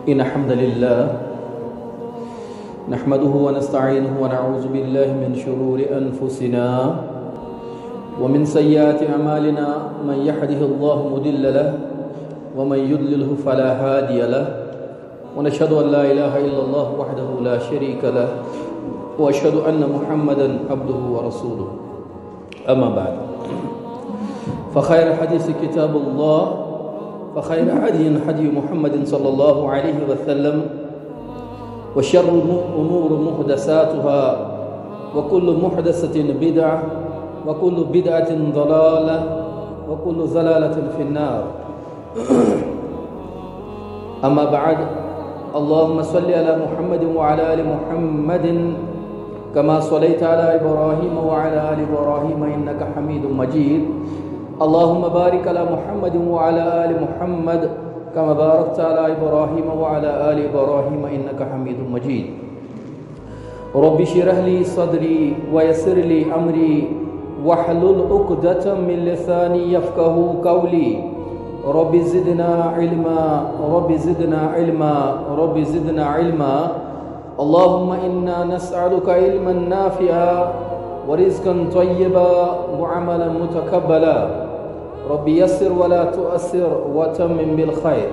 إن الحمد لله نحمده ونستعينه ونعوذ بالله من شرور أنفسنا ومن سيئات أعمالنا من يهده الله مضل له ومن يضلله فلا هادي له ونشهد أن لا إله إلا الله وحده لا شريك له وأشهد أن محمدا عبده ورسوله أما بعد فخير الحديث كتاب الله وخير هدي محمد صلى الله عليه وسلم وشر الأمور محدثاتها وكل محدثة بدعة وكل بدعة ضلالة وكل ضلالة في النار أما بعد اللهم صل على محمد وعلى آل محمد كما صليت على إبراهيم وعلى آل إبراهيم إنك حميد مجيد اللهم بارك على محمد وعلى آل محمد كما باركت على إبراهيم وعلى آل إبراهيم إنك حميد مجيد رب اشرح لي صدري ويسر لي أمري واحلل عقدة من لساني يفقهوا قولي رب زدنا علما رب زدنا علما رب زدنا علما اللهم إنا نسألك علما نافعا ورزقا طيبا وعملا متقبلا رب يسر ولا تؤسر وتمم بالخير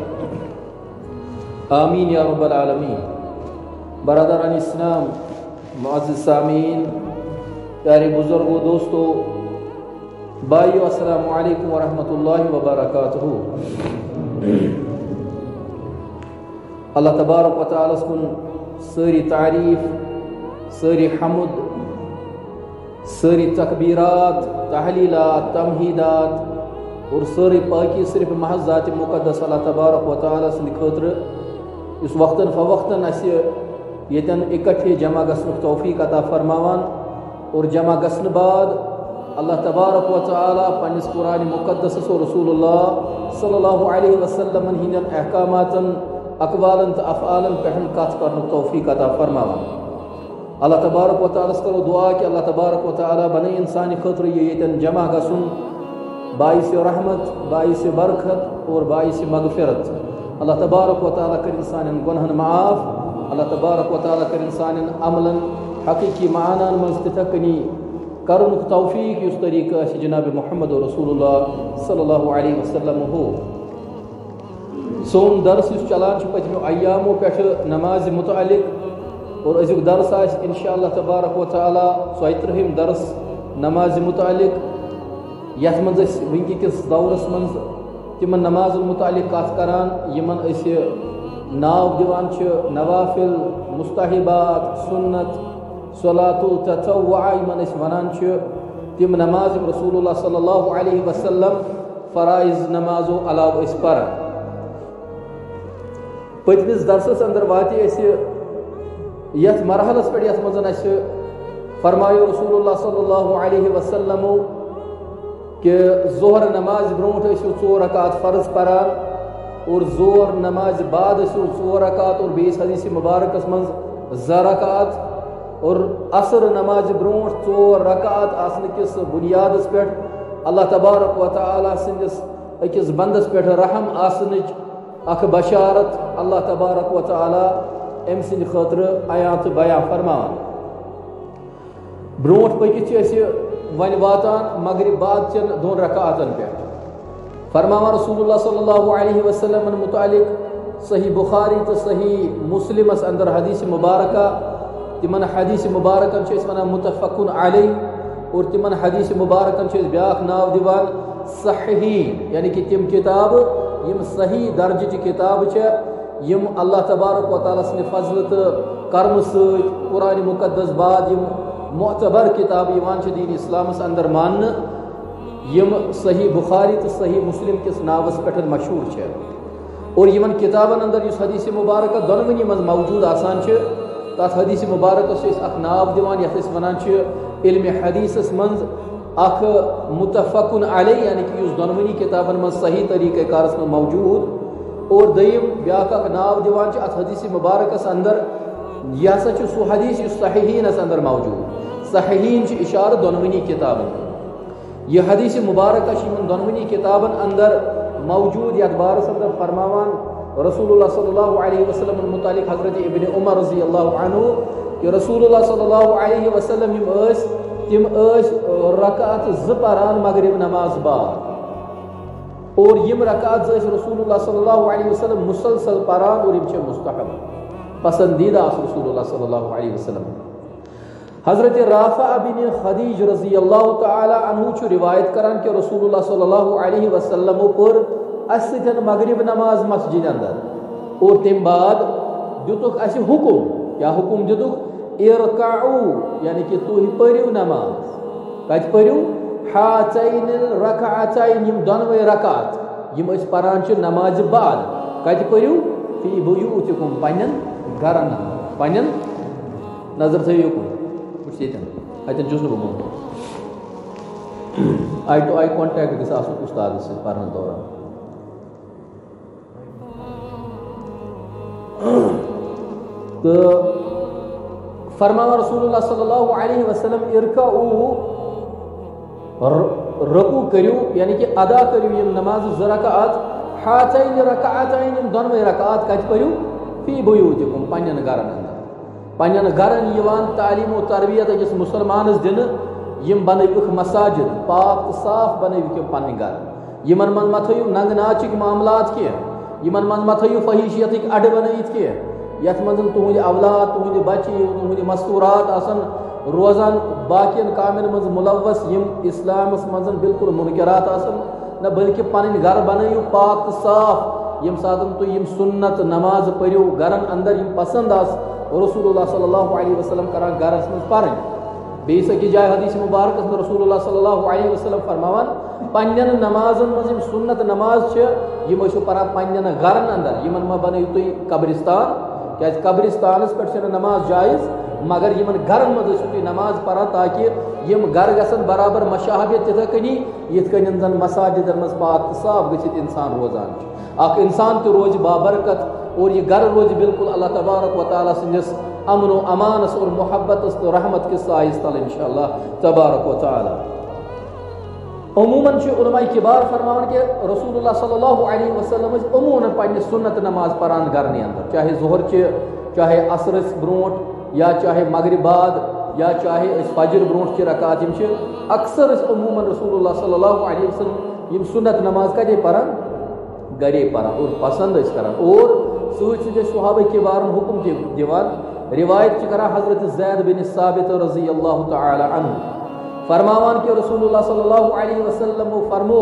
آمين يا رب العالمين برادران اسلام معزز سامعین پیارے بزرگوں دوستو بھائیو السلام علیکم ورحمۃ اللہ وبرکاتہ اللہ تبارک و تعالیٰ کن ساری تعریف ساری حمد ساری تکبیرات تحلیلات تمہیدات اور ساری پاکی صرف محض ذات مقدس اللہ تبارک و تعالیٰ سند خاطر اس وقتاً فوقتاً اسہ یتن اکٹھے جمع گژھنک توفیق عطا فرماوان اور جمع گژھن بعد اللہ تبارک و تعالیٰ پنس قرآن مقدس و رسول اللہ صلی اللہ علیہ وسلم ہندین احکاماتن اقوالن تو افعالن پہن کت کرنک توفیق عطا فرماوان اللہ تبارک و تعالیٰ کرو دعا کہ اللہ تبارک و تعالیٰ بنے انسان خاطر یہ یتن جمع گژھن باعث رحمت باعث برکت اور باعث مغفرت اللہ تبارک و تعالیٰ کر انسان گنہن معاف اللہ تبارک و تعالیٰ کر انسان عملا حقیقی معنان من تتکنی کرنک توفیق اس طریقہ سے جناب محمد رسول اللہ صلی اللہ علیہ وسلم ہو سون درس اس چلان پتمو ایامو پہ نماز متعلق اور ازیک درس آس انشاءاللہ تبارک و تعالیٰ 34 درس نماز متعلق یت من ونکس دورس من تمن نماز متعلق کت کران یمن اس ناو دیوان نوافل مستحبات سنت صلاۃ التطوع یمن اس ونان تم نماز رسول اللہ صلی اللہ علیہ وسلم فرائض نمازو علاوہ اس پران پتمس درسس اندر واتی اس یت مرحلس پہ یت مزن اس فرمایو رسول اللہ صلی اللہ علیہ وسلم کہ ظہر نماز برونٹ ٲسِو 4 رکعت فرض پران اور ظہر نماز بعد ٲسِو 4 رکعت اور بیس حدیث مبارکس من 2 رکعت اور عصر نماز برونٹ 4 رکعت آسن کس بنیادس پہ اللہ تبارک و تعالیٰ سندس اکس بندس پہ رحم آسنچ اخ بشارت اللہ تبارک و تعالیٰ ام سند خاطر آیات بیان فرمان برونٹ پکت ون واتان مغرب بعد چن 2 رکعتن پہ فرماوان رسول اللہ صلی اللہ علیہ وسلم متعلق صحیح بخاری تو صحیح مسلم اندر حدیث مبارکہ تمن حدیث مبارکن ونان متفقن علی اور تمن حدیث مبارکن بیاکھ ناو دیوان صحیح یعنی کہ تم کتاب یم صحیح درجہ کتاب یم اللہ تبارک و تعالیٰ سن فضل تو کرم ست قرآن مقدس بعد یم معتبر کتاب دین اسلام اندر مان یم صحیح بخاری تو صحیح مسلم کس ناوس پہ مشہور اور یمن کتابن اندر اس حدیث مبارکہ دونونی من موجود آسان تات حدیث مبارکس اخ ناو دیوان یت ونان علم حدیثس من اخ متفقن علی یعنی کہ اس دونونی کتابن من صحیح طریقہ کارس من موجود اور دیم بیاکھ اخ ناو دیوان ات حدیث مبارکس اندر یہ ہسا سو حدیث اس صحیحینس اندر موجود صحیحین اشارہ دونونی کتابن یہ حدیث مبارکہ دونونی کتابن اندر موجود یت بارس اندر فرماوان رسول اللہ صلی اللہ علیہ وسلم متعلق حضرت ابن عمر رضی اللہ عنہ کہ رسول اللہ صلی اللہ علیہ وسلم تم رکعت زٕ پران مغرب نماز بعد اور یم رکعت رسول اللہ صلی اللہ علیہ وسلم مسلسل پران اور یم مستحب پسندیدہ رسول اللہ صلی اللہ علیہ وسلم. حضرت رافع بن خدیج رضی اللہ تعالی عنہ چھ روایت کران کہ رسول اللہ صلی اللہ علیہ وسلم پر اسن مغرب نماز مسجد اندر اور تم بعد دتک اس حکم کیا حکم دتک ارکعوا یعنی کہ تو پڑھو نماز کت پڑھو ہاتین الرکعتین یم دونوے رکعت یم اس پران چھ نماز بعد کت پڑھو فی بیوتکم پنن گرن پنن نظر تھیو اتن چھس بہ مون آئی ٹو آئی کانٹیکٹ گژھِ آسُن اُستاد سۭتۍ پرنس دوران. تو فرماوا رسول اللہ صلی اللہ علیہ وسلم ارکعوا رکوع کریو یعنی کہ ادا کریو یم نماز زٕ رکعات ہاتین رکعتین یم دونوے رکعات کتہِ پٔرِو فی بیوتکم پننٮ۪ن گرن اندر پننٮ۪ن گرن یوان تعلیم و تربیت أکِس مسلمانس دِنہٕ یم بنٲوِکھ مساجد پاک تہٕ صاف بنٲوِکھ یم پنٕنۍ گر یمن منٛز ما تھٲیِو ننٛگہٕ ناچٕکۍ معاملات کینٛہہ یمن منٛز ما تھٲیِو فحیشیتٕکۍ اڈٕ بنٲیِتھ کینٛہہ یتھ منٛز تُہنٛدِ اولاد تُہنٛدِ بچہِ تُہنٛدِ مستوٗرات آسن روزان باقین کامٮ۪ن منٛز ملوث یم اسلامس منٛز بالکل منکرات آسن نہ بلکہ پنٕنۍ گر بنٲیِو پاک تہٕ صاف یم ساتن تُہۍ یم سنت نماز پٔرِو گرن اندر یم پسند آس رسول اللہ صلی اللہ علیہ وسلم کران گرس منٛز پرٕنۍ. بیٚیہِ أکِس جایہِ حدیث مبارکس منٛز رسول اللہ صلی اللہ علیہ وسلم فرماوان پننٮ۪ن نمازن منٛز یم سنت نماز چھِ یم ٲسِو پران پننٮ۪ن گرن اندر یمن ما بنٲیِو تُہۍ قبرستان کیازِ قبرستانس پٮ۪ٹھ چھنہٕ نماز جایز مگر یمن گرن منٛز ٲسِو تُہۍ نماز پران تاکہ یم گر گژھن برابر مشاہبت تِتھے کٔنی یِتھ کٔنۍ زن مساجدن منٛز پاک تہٕ صاف گٔژھِتھ انسان روزان چھُ اکھ انسان تہِ روزِ بابرکت اور یہ گر روزِ بالکل اللہ تبارک و تعالیٰ سٕنٛدِس امن و امانس اور محبتس تو رحمت کس سایس تل انشاءاللہ تبارک و تعالیٰ. عموماً علماء کبار فرماوان کہ رسول اللہ صلی اللہ علیہ وسلم عموماً پنہ سنت نماز پران گرنی اندر چاہے ظہر چہ چاہے عصر برونٹ یا چاہے مغرب بعد یا چاہے فجر برونٹ چہ رکعات یم اکثر عموماً رسول اللہ صلی اللہ علیہ وسلم یم سنت نماز کتے پران گرے پران اور پسند کران اور سی صحابہ کبارن حکم دیوان. روایت کرا حضرت زید بن ثابت رضی اللہ تعالی عنہ فرماوان کہ رسول اللہ صلی اللہ علیہ وسلم فرمو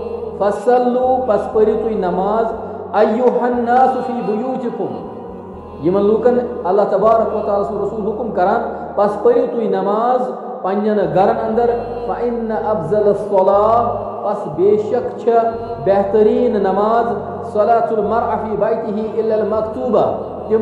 فصلوا پس پٔرِو تُہۍ نماز ایُّہَ الناس فی بیوتکم یمن لوکن اللہ تبارک و تعالیٰ سُنٛد رسول حکم کران پس پٔرِو تُہۍ نماز پننٮ۪ن گرن اندر فإن افضل الصلاة پس بے شک چھ بہترین نماز صلاة المرء فی بیتہ الا المکتوبہ یم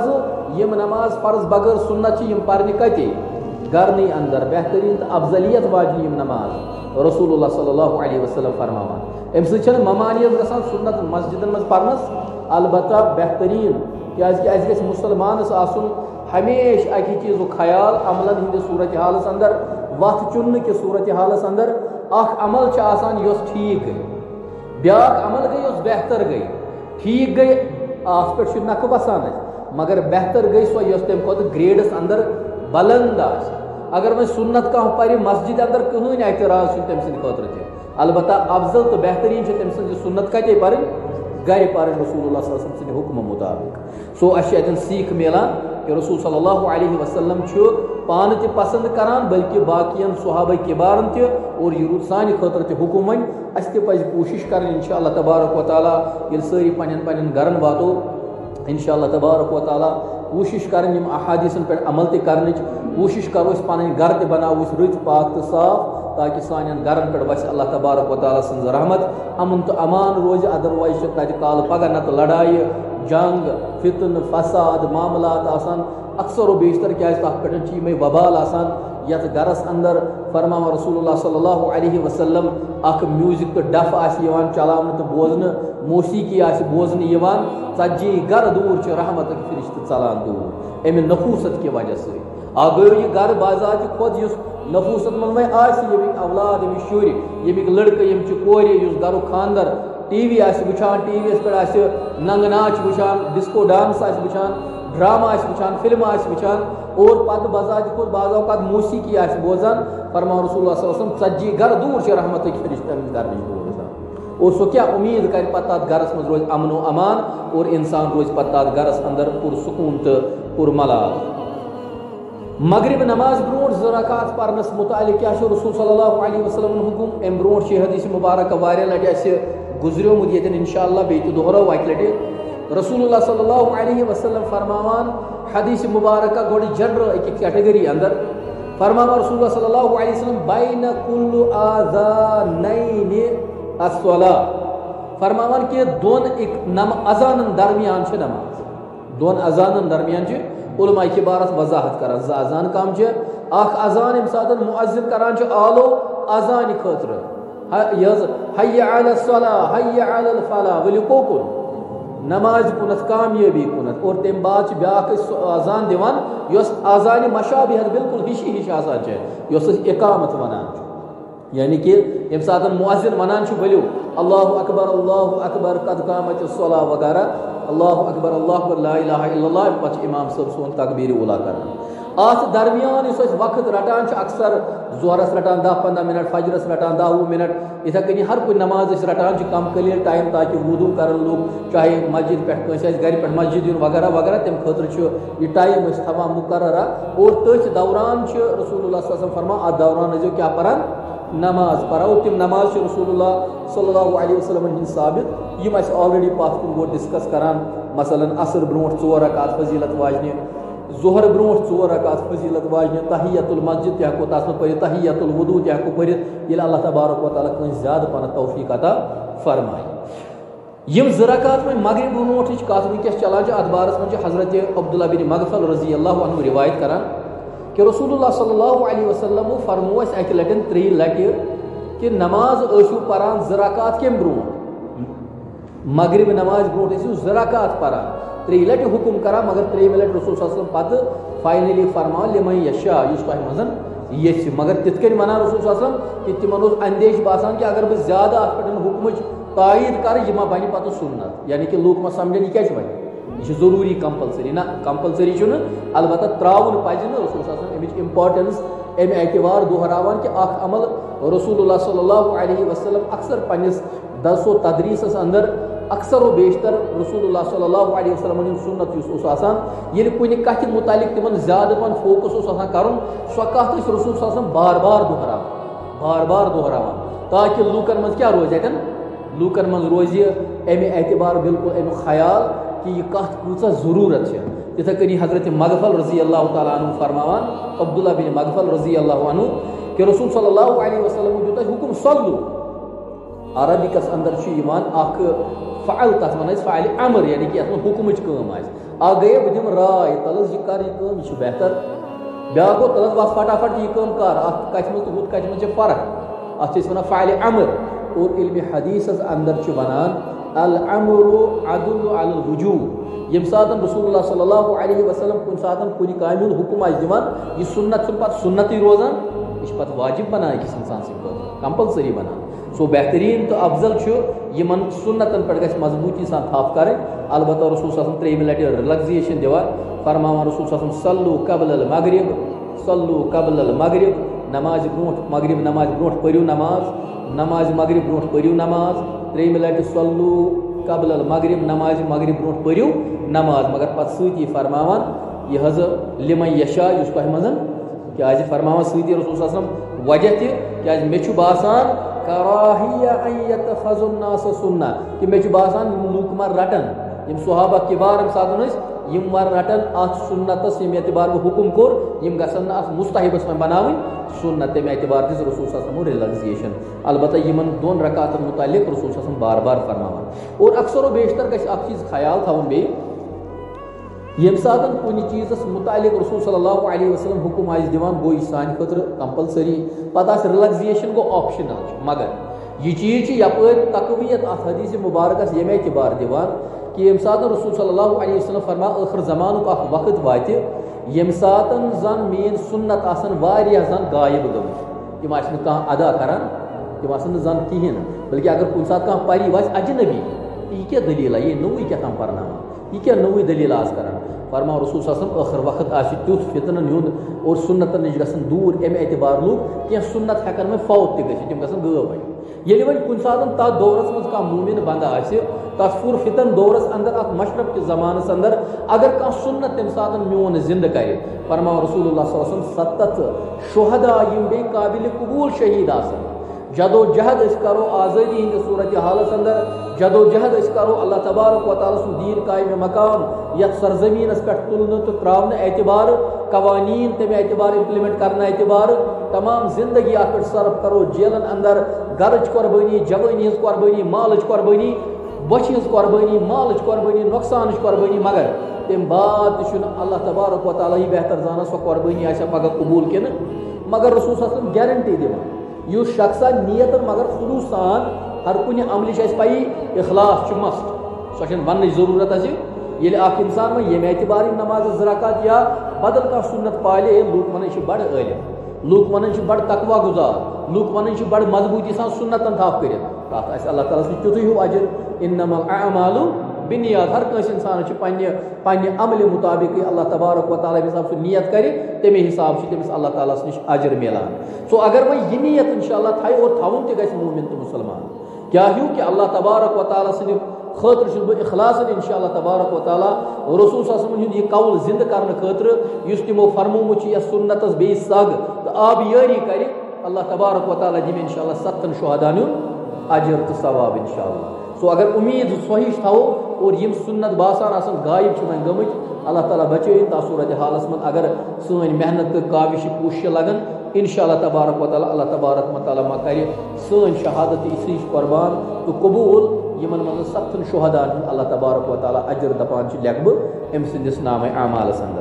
نماز فرض بغیر سنت یم پرنہِ کتے گرنی اندر بہترین تو افضلیت واجی یم نماز رسول اللہ صلی اللہ علیہ وسلم فرماوان ام سۭتۍ ممانیت گژھان سنت مسجدن منٛز پرنس البتہ بہترین کیازِ کہ اَسہِ گژھِ مُسلمانس آسُن ہمیشہ اکہِ چیٖزُک خیال عملن ہٕنٛدِس صوٗرتِ حالس اندر وتھ چُننہٕ کِس صوٗرتِ حالس اندر اکھ عمل چھِ آسان یۄس ٹھیٖک گٔے بیاکھ عمل گٔے یۄس بہتر گٔے ٹھیٖک گٔے اتھ پٮ۪ٹھ چھُ نکھٕ بسان اَسہِ مگر بہتر گٔے سۄ یۄس تمہِ کھۄتہٕ گریڈس اندر بلند آسہِ اگر وۄنۍ سنت کانٛہہ پرِ مسجد اندر کٕہٕنۍ اعتراض چھُنہٕ تٔمۍ سٕنٛدِ خٲطرٕ تہِ البتہ افضل تہٕ بہتریٖن چھِ تٔمۍ سٕنٛز یہِ سنت کتے پرٕنۍ گرِ پرٕنۍ رسول اللہ صلی اللہ علیہ وسلم سٕنٛدِ حُکمہٕ مُطابق. سو اَسہِ چھِ اَتٮ۪ن سیٖکھ میلان کہ رسول صلی اللہ علیہ وسلم چھُ پانہٕ تہِ پسند کران بلکہ باقین صحابہ کبارن تہِ اور یہِ روٗد سانہِ خٲطرٕ تہِ حُکم وۄنۍ اَسہِ تہِ پزِ کوٗشش کرٕنۍ انشاء اللہ تبارک و تعالیٰ ییٚلہِ سٲری پننٮ۪ن پننٮ۪ن گرن واتو انشاء اللہ تبارک و تعالیٰ کوٗشش کرٕنۍ یم احادیثن پٮ۪ٹھ عمل تہِ کرنٕچ کوٗشش کرو أسۍ پنٕنۍ گرٕ تہِ بناوو أسۍ رٕتۍ پاک تہٕ صاف تاکہ سانٮ۪ن گرن پٮ۪ٹھ وسہِ اللہ تبارک و تعالیٰ سٕنٛز رحمت امن تہٕ امان روزِ ادروایز چھِ تتہِ کالہٕ پگہہ نتہٕ لڑایہِ جنگ فتنہٕ فساد معاملات آسان اکثر و بیشتر کیازِ تتھ پٮ۪ٹھ چھِ یِمے وبال آسان یتھ گرس اندر فرماوان رسول اللہ صلی اللہ علیہ وسلم اکھ میوزک تہٕ ڈف آسہِ یِوان چلاونہٕ تہٕ بوزنہٕ موسیقی آسہِ بوزنہٕ یِوان ژتجی گرٕ دوٗر چھِ رحمتٕکۍ فرشتہٕ ژلان دوٗر امہِ نفوٗست کہِ وجہ سۭتۍ اکھ گٔیو یہِ گرٕ بازاتہِ کھۄتہٕ یُس نفوٗست منٛز وۄنۍ آسہِ ییٚمِکۍ اولاد ییٚمِکۍ شُرۍ ییٚمِکۍ لڑکہٕ یِم چھِ کورِ یُس گرُک خانٛدر ٹی وی وچھان ٹی وی پہ ننگ ناچ وچھان ڈسکو ڈانس وچھان ڈرامہ وچھان فلم وچھان اور پتہ بذات خود بعض اوقات موسیقی بوزان فرمان رسول اللہ صلی اللہ علیہ وسلم 40 گھر دور سے رحمت فرشتن گھر نش دور گژھان اور سو کیا امید کر پتہ تر گھرس مز روز امن و امان اور انسان روز پتہ تر گھرس اندر پرسکون تو پرملال مغرب نماز برونٹ 2 رکعت پرنس متعلق کیا رسول صلی اللہ علیہ وسلم حکم ام برونٹ حدیث مبارک واریاہ لٹہ گزریومت یتن انشاءاللہ بیت دہرو اکہ لٹہ رسول اللہ صلی اللہ علیہ وسلم فرماوان حدیث مبارکہ گوڑ جنرل ایک کیٹیگری اندر فرماوان رسول اللہ صلی اللہ علیہ وسلم بین کل آذانین الصلاۃ فرماوان کہ دون اذان درمیان چھ نماز دون اذان درمیان چھ علماء کبارت وضاحت کران ز اذان کام چھ اخ اذان یم ساتھ مؤذن کران چھ آلو اذان خاطر حی علی الصلاۃ حی علی الفلاح ولکوکن نماز کنت کامیابی کنت اور تم بعد بیاکھ اذان دیوان یس اذان مشابہت بالکل ہش آسان چھ یس اقامت ونان یعنی کہ یم ساتھ مؤذن ونان چھ ولو اللہ اکبر قد قامت الصلاۃ وغیرہ اللہ اکبر لا الہ الا اللہ پتہ امام صاحب سون تکبیر اولا کران ات درمیان اس وقت رٹان اکثر ظہرس رٹان 10-15 منٹ فجرس رٹان 10-20 منٹ اتھے کنی ہر کوئی نماز رٹان کم قلیل ٹائم تاکہ وضو کرن لوگ چاہے مسجد پہ گھر پہ مسجد وغیرہ وغیرہ تم خاطر یہ ٹائم تھوان مقررہ اور تھی دوران رسول اللہ صلی اللہ علیہ وسلم فرما ات دوران ازو کیا پران نماز پرو تم نماز رسول اللہ صلی اللہ علیہ وسلم ہند ثابت یم آلریڈی پتھ کن گو ڈسکس کران مثلا عصر برونٹ 4 رکعت فضیلت واجنہ ظہر برونٹ 4 رکعت فضیلت واجنہ تحیۃ المسجد تہ ہیکو تس پہ تحیۃ الوضو تہ ہیکو پڑھت یل اللہ تبارک و تعالیٰ کن زیادہ پن توفیق عطا فرمائے یم 2 رکعت میں مغرب برونٹ کت ونکس چلان ات بارس من حضرت عبداللہ بن مغفل رضی اللہ عنہ روایت کران کہ رسول اللہ صلی اللہ علیہ وسلم فرمو اس اکہ لٹن 3 لٹہ کہ نماز ٲسِو پران 2 رکعت کم برونٹ مغرب نماز برونٹ ٲسِو 2 رکعت پران 3 لٹہ حکم کران مگر 3 لٹہ رسول صلی اللہ علیہ وسلم پتہ فائنلی فرمان لمن یشاء یس تہ منزن یچھ مگر تتھ کن ونان رسول صلی اللہ علیہ وسلم کہ تمن اوس اندیش باسان کہ اگر بہ زیادہ ات پٹھ حکمچ تائید کر یہ ما بنہ پتہ سنت یعنی کہ لوگ ما سمجھن یہ کیا بنہ یہ ضروری کمپلسری نہ کمپلسری البتہ تراؤن پزِ نہ رسول صلی اللہ علیہ وسلم امچ امپارٹنس ام اعتبار دہراوان کہ اخ عمل رسول اللہ صلی اللہ علیہ وسلم اکثر پنس درس و تدریسس اندر اکثر و بیشتر رسول اللہ صلی اللہ علیہ وسلم سنت اس آسان یل کن کت متعلق تمن زیادہ پن فوکس اس آسان کرن سو کت رسول صلی اللہ علیہ وسلم بار بار دہراوان تاکہ لوکن من کیا روز لوکن من روز امہ اعتبار بالکل امیک خیال کہ یہ کت کۭژاہ ضرورت ہے تتھے کنی حضرت مغفل رضی اللہ تعالیٰ عنہ فرماوان عبداللہ بن مغفل رضی اللہ عنہ کہ رسول صلی اللہ علیہ وسلم دیت حکم صلو عربکس اندر یوان اخ فعل تس ون فعل امر یعنی کہ ات حکمچ کٲم آس گٔیے بہٕ دِمہٕ راے تلس یہ کر یہ کٲم یہ بہتر بیاکھ گوٚو تلس وس فٹافٹ یہ کٲم کر ات کتھ منٛز تہٕ ہُتھ کتھ منٛز چھِ فرق ات چھِ ونان فعل امر اور علم حدیثس اندر چھ ونان الامر عدل علی الوجوب یم سات رسول اللہ صلی اللہ علیہ وسلم کن سات کن کامہ ہند حکم دان یہ سنت پتہ سنتی روزان یہ پتہ واجب بنان أکس انسان سند کمپلسری بنان سو بہترین تو افضل یمن سنتن پہ گھس مضبوطی سان تھپ کریں البتہ رسول صلی اللہ علیہ وسلم 3 لٹہ ریلیکزیشن دیوان فرماوان رسول صلی اللہ علیہ وسلم صلو قبل المغرب صلو قبل المغرب نماز برونٹ مغرب نماز برونٹ پریو نماز مغرب برونٹ پریو نماز 3 لٹہ صلو قبل المغرب نماز مغرب برونٹ پریو نماز مگر پتہ سۭتی فرماوان یہ حض لمن یشاء اس تہ منزن کیا فرماوان سۭتی رسول صلی اللہ علیہ وسلم وجہ تہ کیا مے چھ باسان کراہیہ ان یتخذ الناس سنہ کہ مے چھ باسان لوک مر رٹن یم صحابہ کبار یم ساتن یم مر رٹن ات سنتس یم اعتبار حکم کور یم گژھن ات مستحبس میں بناویں سنت تمہ اعتبار دس رسول صلی اللہ علیہ وسلم ریلیکزیشن البتہ یمن 2 رکعتن متعلق رسول صلی اللہ علیہ وسلم بار بار فرماوان اور اکثر و بیشتر گژھِ اکھ چیز خیال تھاون بے یم ساتن کُنہِ چیزس متعلق رسول صلی اللہ علیہ وسلم حکم آس دِوان گوٚو یہِ سانہِ خٲطرٕ کمپلسری پتہ آسہِ ریلیکزیشن گوٚو آپشنل مگر یہ چیز یپٲرۍ تقویت اتھ حدیث مبارکس ییٚمہِ اعتبار دِوان کہ یم ساتن رسول صلی اللہ علیہ وسلم فرما ٲخر زمانُک اکھ وقت واتہِ یم ساتن زن میٲنۍ سنت آسن واریاہ زن غایب گٔمٕتۍ تِم آسہِ نہٕ کانٛہہ ادا کران تِم آسن نہٕ زن کِہیٖنۍ بلکہ اگر کن سات کھانا پری ویسے اجنبی یہ کیا دلیل ہے، یہ نوی کیا تم پرنا، یہ کیا نوی دلیل آز کران. فرماؤ رسول صلی اللہ علیہ وسلم آخر وقت آس تیت فتنن ہند اور سنتن نش گژھن دور امہ اعتبار لوگ کی سنت ہیکن میں فوت تہ گژھِتھ تم گژھن غٲب وۄنۍ. ییٚلہِ وۄنۍ کُنہِ ساتہٕ تتھ دورس منٛز کانٛہہ مومن بنٛد آسہِ تتھ پور فتن دورس اندر اتھ مشرف کِس زمانس اندر اگر کانٛہہ سنت تمہِ ساتہٕ میون زندٕ کرِ فرماؤ رسول اللہ صلی اللہ علیہ وسلم 7 شہدا یم بیٚیہِ قابل قبول شہید آسن. جدو جہد اس کرو آزادی ہند صورت حالس اندر جدو جہد اس کرو اللہ تبارک و تعالی سن دین قائم مقام یت سرزمین اس پہ تلن تو تراؤن اعتبار قوانین تمہ اعتبار امپلیمنٹ کرنا اعتبار تمام زندگی ات پہ صرف کرو جیلن اندر گرچ قربانی جوانی ہز قربانی مالچ قربانی بچ ہز قربانی مالچ قربانی نقصان قربانی مگر تم بعد تہ اللہ تبارک و تعالی بہتر زانا سو قربانی آسیا پگہ قبول کن مگر رسول صلی اللہ علیہ وسلم گارنٹی دِوان یُس شخصا نیت مگر خلوص سان ہر کُنہِ عملٕچ اَسہِ پَیی اخلاص چھُ مست سۄ چھنہٕ وننٕچ ضروٗرت اَسہِ ییٚلہِ اکھ اِنسان وۄنۍ ییٚمہِ اعتبار نماز زٕ رکعت یا بدل کانٛہہ سنت پالہِ لوٗکھ وَنان چھِ بڑٕ عٲلِم لوٗکھ وَنان چھِ بڑٕ تقوا گُزار لوٗکھ وَنان چھِ بڑٕ مضبوٗطی سان سنتن تھاپ کٔرِتھ تتھ آسہِ اللہ تعالیٰ سٕنٛدِ تیُتھُے ہیوٗ اجر انما الاعمال بنیاد ہر کٲنٛسہِ انسانس چھِ پننہِ عملہِ مطابق اللہ تبارک و تعالیٰ حساب سُہ نیت کرِ تمے حساب چھُ تٔمِس اللہ تعالیٰ نِش اجر مِلان. سو اگر وۄنۍ یہِ نیت انشاء اللہ تھایہِ اور تھاوُن تہِ گژھِ مومن تہٕ مُسلمان کیا ہیوٗ کہِ اللہ تبارک و تعالیٰ سٕنٛدِ خٲطرٕ چھُس بہٕ اخلاصن انشاء اللہ تبارک و تعالیٰ رسول صلی اللہ علیہ وسلم ہُنٛد یہِ قول زندٕ کرنہٕ خٲطرٕ یُس تِمو فرمومُت چھُ یتھ سنتس بیٚیہِ سگ تہٕ آبیٲری کرِ اللہ تبارک و تعالیٰ دِمہِ انشاء اللہ 7 شہداہن ہُنٛد اجر تہٕ ثواب انشاء اللہ. سو اگر امید صحیح تھاو اور یم سنت باسان آسان غائب چھِ وۄنۍ گٔمٕتۍ اللہ تعالیٰ بچٲیِن تتھ صورت حالس منٛز اگر سٲنۍ محنت تہٕ کاوِش کوٗشش لگن انشاء اللہ تبارک و تعالیٰ اللہ تبارک و تعالیٰ ما کرِ سٲنۍ شہادت اسی قربان تہٕ قبوٗل یمن منٛز 7 شہداہن ہُنٛد اللہ تبارک و تعالیٰ اجر دپان چھِ لیکھٕ بہٕ أمۍ سٕنٛدِس نامے اعمالس اندر.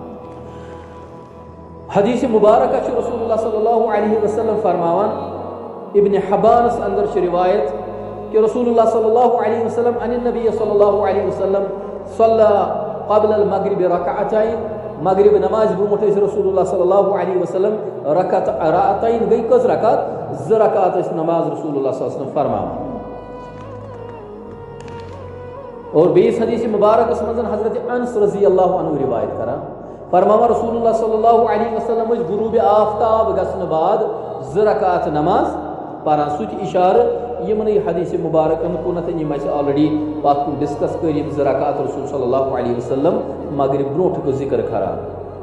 حدیث مبارکہ چھُ رسول اللہ صلی اللہ علیہ وسلم فرماوان ابن حبانس اندر چھِ روایت کہ رسول اللہ صلی اللہ علیہ وسلم ان النبی صلی اللہ علیہ وسلم صلی قبل المغرب رکعتین مغرب نماز برونٹھ ٲسۍ رسول اللہ صلی اللہ علیہ وسلم رکعتین گئی کٔژ رکعت 2 رکعت ٲسۍ نماز رسول اللہ صلی اللہ علیہ وسلم فرماوان. اور بیٚیِس حدیث مبارکس منٛز حضرت انس رضی اللہ عنہ روایت کران فرماوان رسول اللہ صلی اللہ علیہ وسلم ٲسۍ غروٗبِ آفتاب گژھنہٕ بعد 2 رکعت نماز پران سُہ تہِ اِشارٕ یمنٕے حدیث مبارکن کُنتھ یِم اَسہِ آلریڈی پتھ کُن ڈسکس کٔرۍ یِم 2 رکعت رسول صلی اللہ علیہ وسلم مغرب برونٛٹھ ذکر کران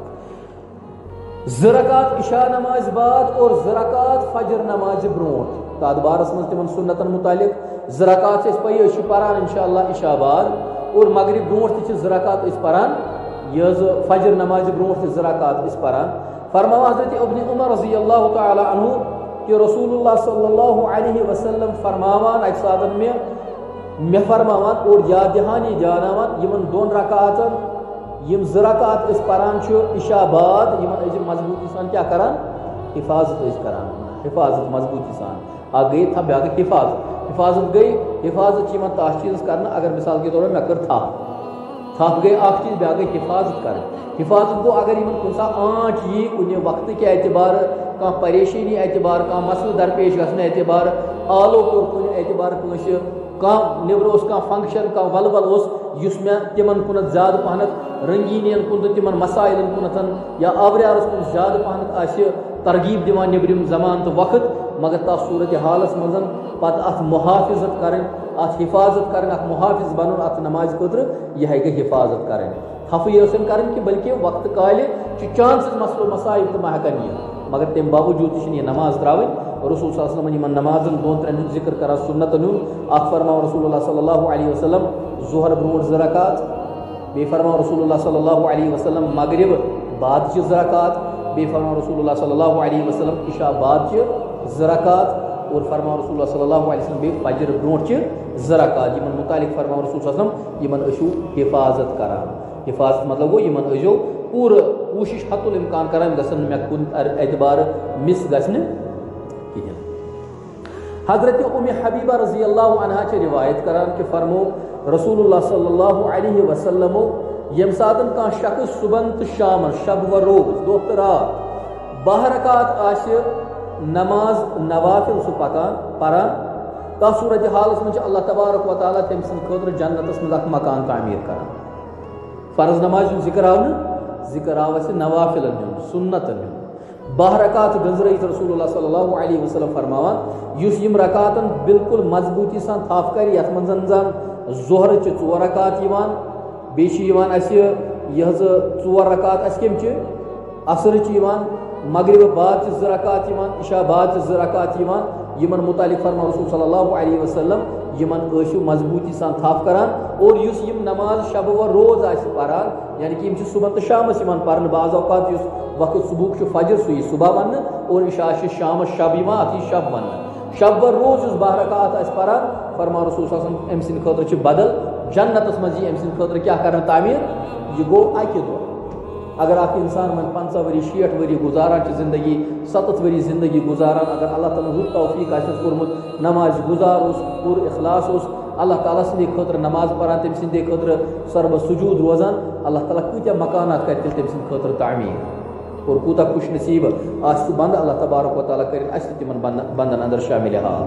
2 رکعت عشاء نماز بعد اور 2 رکعت فجر نماز برونٛٹھ تتھ بارس منٛز تمن سنتن متعلق 2 رکعت چھِ أسۍ پَیی أسۍ چھِ پران انشاء اللہ عشاء بعد اور مغرب برونٛٹھ تہِ چھِ 2 رکعت أسۍ پران یہ فجر نماز برونٛٹھ تہِ 2 رکعت أسۍ پران. فرماوان حضرت ابن عمر رضی اللہ تعالیٰ عنہ کہ رسول اللہ صلی اللہ علیہ وسلم فرماوان اکہ ساتن میں فرماوان اور یاد دہانی جاناوان یمن 2 رکعاتن یم 2 رکعت اس پران چھُ عشاء بعد یمن أسۍ مضبوطی سان کیا کران حفاظت أسۍ کران حفاظت مضبوطی سان اکھ گئی تھا بیاکھ گئی حفاظت گئی حفاظت یمن تاش چیز کرنا اگر مثال کے طور پر میں کر تھپ گئی اکھ چیز بیاکھ گئی حفاظت کریں حفاظت گو اگر یمن کُنہِ ساتہٕ آنچ یی کُنہِ وقتہٕ کہِ اعتبار کانٛہہ پریشٲنی اعتبار کانٛہہ مسلہٕ درپیش گژھنہٕ اعتبار آلو کوٚر کُنہِ اعتبار کٲنٛسہِ کانٛہہ نیٚبرٕ اوس کانٛہہ فنٛکشن کانٛہہ ولول اوس یُس مےٚ تِمن کُنتھ زیادٕ پہنتھ رنگیٖنین کُن تہٕ تِمن مسائلن کُنتھ یا آوریارس کُن زیادٕ پہنتھ آسہِ ترغیب دِوان نیٚبرِم زمان تہٕ وقت مگر تتھ صورت حالس منٛز پتہٕ اتھ محافظت کرٕنۍ اتھ حفاظت کرٕنۍ اتھ محافظ بنُن اتھ نمازِ خٲطرٕ یہِ گٔے حفاظت کرٕنۍ خفٕے ٲسِن کرٕنۍ کہِ بلکہِ وقتہٕ کالہِ چھُ چانسز مسلو مسائل تہٕ ما ہٮ۪کن یِتھ مگر تمہِ باوجوٗد تہِ چھِنہٕ یہِ نماز ترٛاوٕنۍ رسول صلی اللہ علیہ وسلم یِمن نمازن 2-3 ہُنٛد ذکر کران سنتن ہُنٛد اکھ فرماو رسول اللہ صلی اللہ علیہ وسلم ظہر برونٛٹھ 2 رکعت بیٚیہِ فرماو رسول اللہ صلی اللہ علیہ وسلم مغرب بعد چھِ 2 رکعت بیٚیہِ فرماو رسول اللہ صلی اللہ علیہ وسلم عشاء بعد چھِ 2 رکعت اور فرماو رسول اللہ صلی اللہ علیہ وسلم بیٚیہِ فجر برونٛٹھ چھِ 2 رکعت یمن متعلق فرماو رسول صلی اللہ علیہ وسلم یمن ٲسِو حفاظت کران حفاظت مطلب گوٚو یمن ٲسۍزیو پوٗرٕ کوٗشش حت الامکان کران گژھن مےٚ کُنہِ اعتبار مس گژھِ نہٕ کِہیٖنۍ. حضرت ام حبیبہ رضی اللہ عنہا چھِ روایت کران کہ فرمو رسول اللہ صلی اللہ علیہ وسلم ییٚمہِ ساتہٕ کانٛہہ شخص صبحن تہٕ شامن شب و روز دۄہ تہٕ رات 12 رکعت آسہِ نماز نوافل سُہ پران تا صورت حالس من اللہ تبارک و تعالیٰ تم سند خاطر جنتس من اخ مکان تعمیر کران فرض نماز ذکر آو ذکر آو اس نوافل سنت 12 رکعات گزرت رسول اللہ صلی اللہ علیہ وسلم فرماوان یس یم رکعاتن بالکل مضبوطی سان تھاف کر یت من زن ظہر چ 4 رکعات یوان بیش یوان اس یہ 4 رکعات اس کم چ عصر چ یوان مغرب بعد چ 2 رکعات یوان عشاء بعد چ 2 رکعات یوان یمن متعلق فرما رسول صلی اللہ علیہ وسلم یمن ٲسِو مضبوطی سان تھاپ کران اور یس یم نماز شب و روز آس پران یعنی کہ یم صبح تو شامس یوان پرن بعض اوقات یس وقت صبح فجر سُہ صبح ون اور عشاء شام شب یوان اتھی شب ون شب و روز یس 12 رکعات آس پران فرما رسول صلی اللہ علیہ وسلم ام سند خاطر بدل جنتس مز ام سند خاطر کیا کرن تعمیر یہ گو اکہ دۄہ اگر اخ انسان من 50 وری 60 وری گزاران چھ زندگی 70 وری زندگی گزاران اگر اللہ تعالیٰ رُت توفیق آسس کورمت نماز گزار اس پور اخلاص اس اللہ تعالیٰ سندے خاطر نماز پران تم سندے خاطر سرب سجود روزان اللہ تعالیٰ کتیا مکانات کر تم سند خاطر تعمیر اور کوتا خوش نصیب آس بند اللہ تبارک و تعالیٰ کرن اس تمن بندن اندر شامل حال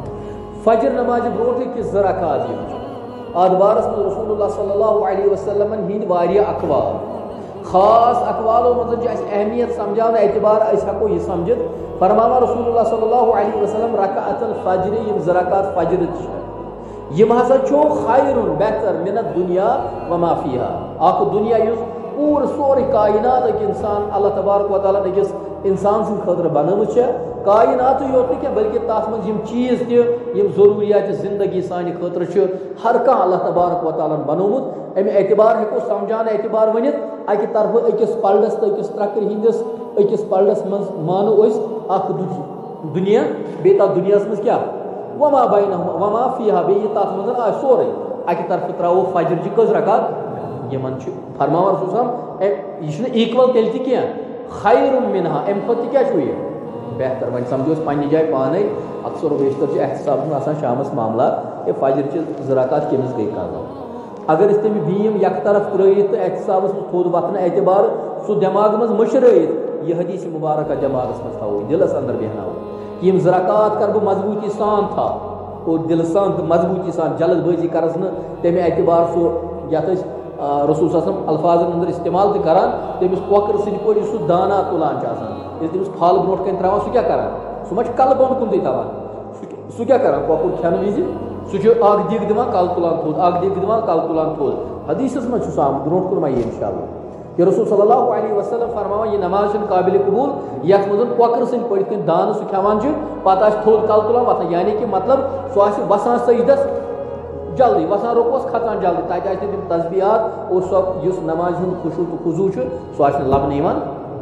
فجر نماز بروٹھ کی 2 رکعات ادبارس من رسول اللہ صلی اللہ علیہ وسلم ہند واریہ اقوال خاص اقوالوں مزہ جو اہمیت سمجھانا اعتبار اس ہکو یہ سمجھت فرمانا رسول اللہ صلی اللہ علیہ وسلم رکعت الفجر یم 2 رکعات فجر یم ہسا چھو خیر بہتر من الدنیا وما فیها اخ دنیا یس پور سوری کائنات ایک انسان اللہ تبارک و تعالیٰ نے انسان سن خاطر بنامت کائنات یوت نہ بلکہ تات من یم چیز یم ضروریات زندگی سانہ خاطر ہر کھانا اللہ تبارک و تعالیٰ بنومت امہ اعتبار ہیکو سمجھان اعتبار ونت اکہ طرف اکس پلڈس تو اکس ترکر ہندس اکس پلڈس من مانو اخ دنیا بی تات دنیا مز کیا وما بینہما وما فیہا بی تات من آ سورے اکہ طرف تراو فجر چہ کز رکعت یمن فرماوا رسول صلی اللہ علیہ وسلم یہ ایکول تیل تہ کیا خیر منہا ام کھت کیا یہ بہتر ون سمجھو پنہ جائے پانے اکثر و بیشتر احتساب میں آسان شامس معاملات یہ فجر چہ 2 رکعات کمس گئی قضا اگر اس تم بیم یک طرف ترائیت تو احتساب تھود وتن اعتبار سہ دماغ مز مشرائیت یہ حدیث مبارکہ دماغس مز تھو دلس اندر بہناو کہ یم 2 رکعات کر بہ مضبوطی سان تھا اور دل سان مضبوطی سان جلد بازی کرس نا تمہ اعتبار سہ یت رسول صلی اللہ علیہ وسلم الفاظن اندر استعمال تہ کران تمس کوکر سن پہ سہ دانا تلان یل تمس پھل برونٹ کن تراوان سہ کیا کران سہ ما کل بون کن تھوان سہ کیا کران کوکر کھین وز سہ اخ دگ دِوان کل تلان تھوٚد اخ دگ دِوان کل تلان تھوٚد حدیثس مز سہ آمت برونٹ کن یہ انشاءاللہ کہ رسول صلی اللہ علیہ وسلم فرماوان یہ نماز قابل قبول یت مز کوکر سن پہ کن دان سہ کھیوان پتہ تھوٚد کل تلان وتھان یعنی کہ مطلب سہ وسان سجدس جلدی وسان رکوس کھسان جلدی تاکہ تم تسبیحات اور سو اس نماز ہند خشوع تو خضوع سہ لبنہ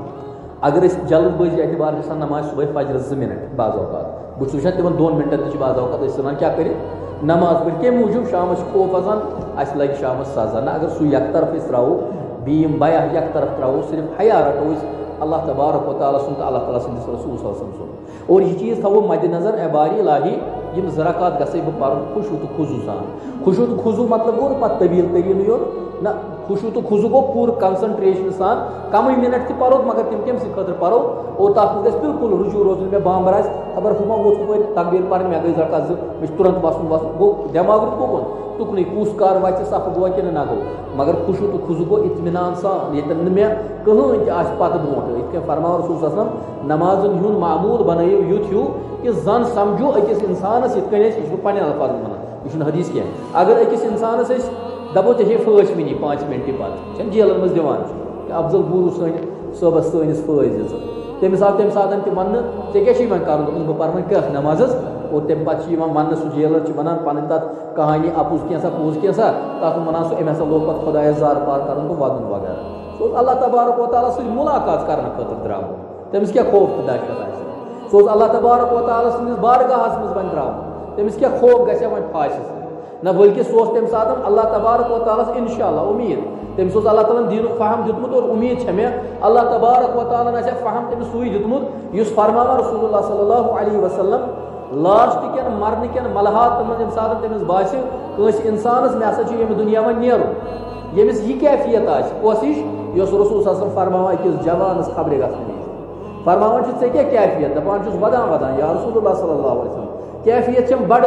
اگر اس جلد بازی اعتبار گھان نماز صبح فجر 2 منٹ بعض اوقات بہت وچان تمن 2 منٹن تہ بعض اوقات ثان کیا کر نماز پڑھ کم موجود شام خوف اژان اس لگہ شام سزا نہ اگر سہ یک طرف تراو بیم بیاہ یک طرف تراو صرف حیا رٹو اللہ تبارک و تعالیٰ سن اللہ تعالیٰ سندس رسول صلی اللہ علیہ وسلم سن اور یہ چیز تھو مد نظر اے باری الہی یم 2 رکعات گژھے بہ پرن خشوع تو خضوع سان خشوع تو خضوع مطلب گو پتہ طویل طویل یوت نہ خشوع تو خضوع گو پور کنسنٹریشن سان کم منٹ تہ پرو مگر تم کم سی خاطر پرو اور تک گژھِ بالکل رجوع روزن مے بامبر آسہِ خبر ہما ووت ہپٲرۍ تقبیر پرن مے گٔے رکعت 2 مے چھُ ترنت وسُن گوٚو دٮ۪ماغ روٗد کوکُن تُکنُے کُس کار واتہِ صف گوٚوا کِنہٕ نہ گوٚو مگر خشوع تو خضوع گوٚو اطمینان سان ییٚتٮ۪ن نہٕ مےٚ کٕہٕنۍ تہِ آسہِ پتہٕ برونٛٹھ یِتھ کٔنۍ فرماو رسول صلی اللہ علیہ وسلم نمازن ہُنٛد معموٗل بنٲیِو یُتھ ہیوٗ کہ زن سمجھو أکِس انسانس یِتھ کٔنۍ أسۍ یہِ چھُ پننٮ۪ن الفاظن ونان یہِ چھُنہٕ حدیث کینٛہہ اگر أکِس انسانس أسۍ دپو ژےٚ چھے پھٲسۍ وٕنی 5 مِنٹہِ پتہٕ چھَنہٕ جیلن منٛز دِوان چھُ افضل گوٗرو سٲنۍ صٲبس سٲنِس پھٲسۍ دِژٕ تمہِ ساتہٕ تہِ وننہٕ ژےٚ کیٛاہ چھُے وۄنۍ کرُن دوٚپُس بہٕ پرٕ وۄنۍ کیٛاہ نماز حظ اور تمہِ پتہٕ چھُ یِوان وننہٕ سُہ جیلر چھُ ونان پنٕنۍ تتھ کہانی اپُز کینٛژھا پوٚز کینٛژھا تتھ ونان سُہ أمۍ ہسا لوگ پتہٕ خۄدایس زار پار کرُن تہٕ ودُن وغیرہ سُہ اوس اللہ تبارک و تعالیٰ سۭتۍ مُلاقات کرنہٕ خٲطرٕ درٛامُت تٔمِس کیٛاہ خوف تہٕ دہشت آسہِ سُہ اوس اللہ تبارک و تعالیٰ سٕنٛدِس بارگاہس منٛز وۄنۍ درٛامُت تٔمِس کیٛاہ خوف گژھِ ہا وۄنۍ پھاسہِ نہ بلکہ سُہ اوس تمہِ ساتہٕ اللہ تبارک و تعالیٰ انشاء اللہ امید تٔمِس اوس اللہ تعالیٰ دیٖنُک فہم دیُتمُت اور امید چھےٚ مےٚ اللہ تبارک و تعالیٰ آسہِ ہا فہم تٔمِس سُے دیُتمُت یُس فرماوان رسول اللہ صلی اللہ علیہ وسلم لاسٹ کٮ۪ن مرنہٕ کٮ۪ن ملحاتن منٛز ییٚمہِ ساتہٕ تٔمِس باسہِ کٲنٛسہِ اِنسانس مےٚ ہسا چھُ ییٚمہِ دُنیا وۄنۍ نیرُن ییٚمِس یہِ کیفیت آسہِ کۄس ہِش یۄس رسول صلی اللہ علیہ وسلم فرماوان أکِس جوانس خبرِ گژھنہٕ وِزِ فرماوان چھُ ژےٚ کیٛاہ کیفیت دپان چھُس ودان ودان یا رسول اللہ صلی اللہ علیہ وسلم کیفیت چھم بڑٕ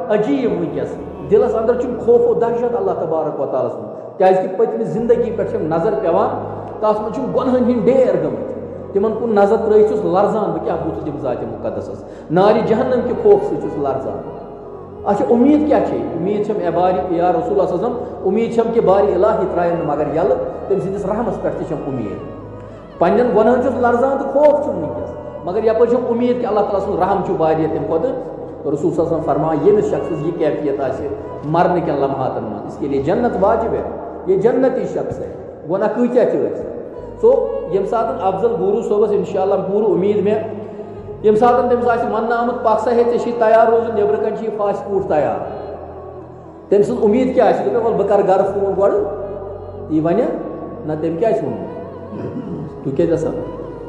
عجیب ونکس دلس اندر خوف و دہشت اللہ تبارک و تعالیٰ سن کیازِ پتمہِ زندگی پہ نظر پیوان تس من گۄنہن ہٕنٛدۍ ڈیر گٔمٕتۍ تمن کُن نظر ترٲیِتھ چھُس لرزان بہٕ کیٛاہ بُتھ دِمہٕ ذاتِ مُقدسس نارِ جہنم کہِ خوف سۭتۍ چھُس لرزان اچھا امید کیا چھے امید چھم اے باری یا رسول اللہ صلی اللہ علیہ وسلم امید چھم کہ باری الہی ترائن مگر یل تم سندس رحمس پہ چھم امید پنن گناہن چھس لرزان تو خوف چھم ونکس مگر یپر چھم امید کہ اللہ تعالیٰ سن رحم چھُ واریاہ تمہِ کھۄتہٕ رسول صلی اللہ علیہ وسلم فرمایا ییٚمِس شخصس یہ کیفیت آسہِ مرنے کٮ۪ن لمحاتن منٛز اس کے لیے جنت واجب ہے یہ جنتی شخص ہے گناہ کۭتیاہ تہِ ٲسۍ سو ییٚمہِ ساتہٕ افضل گوروٗ صٲبس انشاءاللہ پوٗرٕ امید مےٚ ییٚمہِ ساتہٕ تٔمِس آسہِ وننہٕ آمُت پکھ سا ہے ژےٚ چھُے تیار روزُن نیٚبرٕ کَنۍ چھُ یہِ فاسٹ فوڈ تیار تٔمۍ سٕنٛز امید کیٛاہ آسہِ دوٚپمَے وَلہٕ بہٕ کَرٕ گرٕ فون گۄڈٕ یی وَنہِ نہ تٔمۍ کیٛاہ چھُ ووٚنمُت تُہۍ کیٛازِ آسان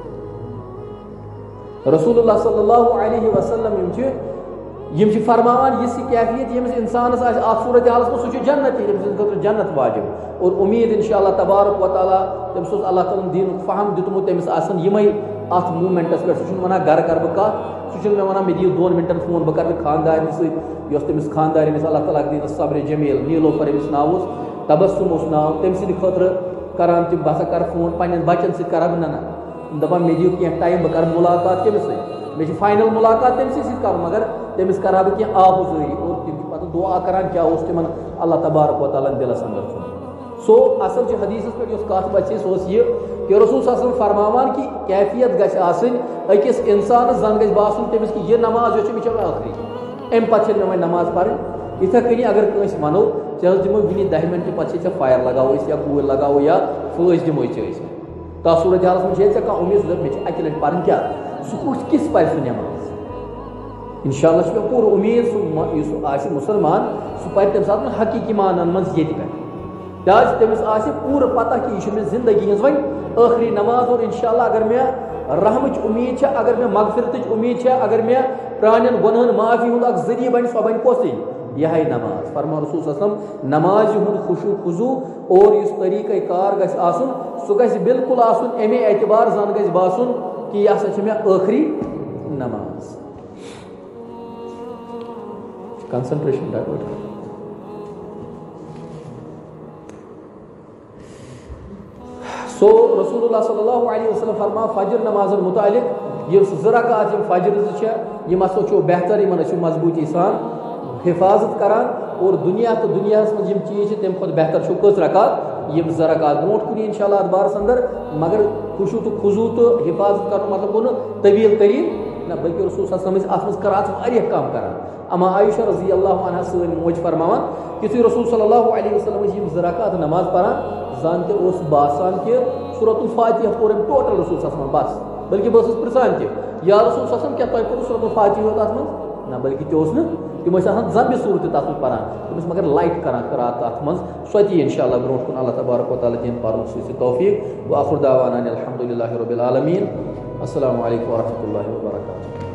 رسول اللہ صلی اللہ علیہ وسلم یم چھِ فرماوان یُس یہِ کیفیت ییٚمِس اِنسانس آسہِ اَتھ صوٗرت حالس منٛز سُہ چھُ جنتی تٔمۍ سٕنٛدِ خٲطرٕ جنت واجب اور امید انشاءاللہ تبارک و تعالیٰ تٔمِس اوس اللہ تعالیٰ ہن دیٖنُک فہم دیُتمُت تٔمِس آسن یِمے اتھ موٗمینٹس پٮ۪ٹھ سُہ چھُنہٕ ونان گرٕ کرٕ بہٕ کتھ سُہ چھُنہٕ مےٚ ونان مےٚ دِیِو 2 مِنٹن فون بہٕ کرٕ خاندارنہِ سۭتۍ یۄس تٔمِس خاندارنہِ ٲس اللہ تعالیٰ دِیٖنس صبرِ جمیٖل نیٖلوفر أمِس ناو اوس تبسم اوس ناو تٔمۍ سٕنٛدِ خٲطرٕ کران تِم بہٕ ہسا کرٕ فون پننٮ۪ن بچن سۭتۍ کرٕ بہٕ نہ دپان مےٚ دِیِو کینٛہہ ٹایم بہٕ کرٕ مُلاقات کٔمِس سۭتۍ مےٚ چھِ فاینل مُلاقات تٔمسٕے سۭتۍ کرُن مگر تٔمِس کرٕ ہا بہٕ کینٛہہ آبُزٲری اور تِم چھِ پتہٕ دعا کران کیٛاہ اوس تِمن اللہ تبارک و تعالیٰ ہن دلس اندر تھوٚمُت سو اصل چھِ حدیثس پٮ۪ٹھ یۄس کتھ بچے سۄ ٲس یہِ کہ رسول صلی اللہ علیہ وسلم فرماوان کہ کیفیت گژھِ آسٕنۍ أکِس اِنسانس زن گژھِ باسُن تٔمِس کہ یہِ نماز یۄس چھِ مےٚ چھِ ٲخری امہِ پتہٕ چھنہٕ مےٚ وۄنۍ نماز پرٕنۍ یِتھے کٔنی اگر کٲنٛسہِ ونو ژےٚ حظ دِمو وُنہِ 10 مِنٹہٕ پتہٕ چھِ ژےٚ فایر لگاوو أسۍ یا کوٗر لگاوو یا فٲج دِموے ژےٚ أسۍ تتھ صوٗرت حالس منٛز چھے ژےٚ کانٛہہ امید سُہ دپہِ مےٚ چھِ اکہِ لٹہِ پرٕنۍ کیٛاہ سُہ کِژھ پرِ سُہ نٮ۪ماز انشاءاللہ چھِ مےٚ پوٗرٕ امید سُہ یُس آسہِ مُسلمان سُہ پرِ تمہِ ساتہٕ حقیٖقی مانن منٛز ییٚتہِ پٮ۪ٹھ کیٛازِ تٔمِس آسہِ پوٗرٕ پتہ کہِ یہِ چھِ مےٚ زندگی ہٕنٛز وۄنۍ ٲخری نماز اور انشاءاللہ اگر مےٚ رحمٕچ امید چھےٚ اگر مےٚ مغفرتٕچ امید چھےٚ اگر مےٚ پرانٮ۪ن گۄنہن معافی ہُنٛد اکھ ذٔریعہٕ بنہِ سۄ بنہِ کۄسٕے یِہے نماز فرمان رسول صلی اللہ علیہ وسلم نمازِ ہُنٛد خُشوٗع خضوٗع اور یُس طریٖقے کار گژھِ آسُن سُہ گژھِ بالکل آسُن اَمے اعتبار زن گژھِ باسُن کہ یہِ ہسا چھِ مےٚ ٲخری نماز کنسنٹریشن ڈایوٲٹ سو رسول اللہ صلی اللہ علیہ وسلم فرما فجر نمازن متعلق یُس 2 رکعت یِم فجر چھِ یِم ہسا چھُ بہتر یِمن ٲسِو مضبوٗطی سان حفاظت کران اور دنیا تو دنیاہس منٛز یِم چیٖز چھِ تمہِ کھۄتہٕ بہتر چھُ کٔژ رکعت یِم 2 رکعت برونٛٹھ کُن انشاءاللہ اتھ بارس اندر مگر خُشوٗع تہٕ خضوٗع تہٕ حفاظت کرُن مطلب گوٚو نہٕ طویل تریٖن نہ بلکہ رسول صلی اللہ علیہ وسلم اتھ منٛز قرات واریاہ کم کران اما عائشہ رضی اللہ عنہا سٲنۍ موج فرماوان یُتھُے رسول صلی اللہ علیہ وسلم ٲسۍ یِم 2 رکعت نماز پران زن تہِ اوس باسان کہ سورۃ الفاتحہ پوٚر أمۍ ٹوٹل رسول صلی اللہ علیہ وسلم بس بلکہ بہٕ ٲسٕس پرژھان تہِ یا رسول صلی اللہ علیہ وسلم کیٛاہ تۄہہِ پوٚرُو سورۃ الفاتحہ یوت اتھ منٛز نہ بلکہ تہِ اوس نہٕ تِم ٲسۍ آسان زنبہِ صوٗرتہِ تتھ منٛز پران تِم ٲسۍ مگر لایٹ کران قرات تتھ منٛز سۄ تہِ انشاءاللہ برونٛٹھ کُن اللہ تبارک و تعالیٰ دِیِن پرنُک سۭتۍ توفیٖق وآخر دعوانا الحمدُ للہ رب العالمیٖن السلام علیکم ورحمتہ اللہ وبرکاتہ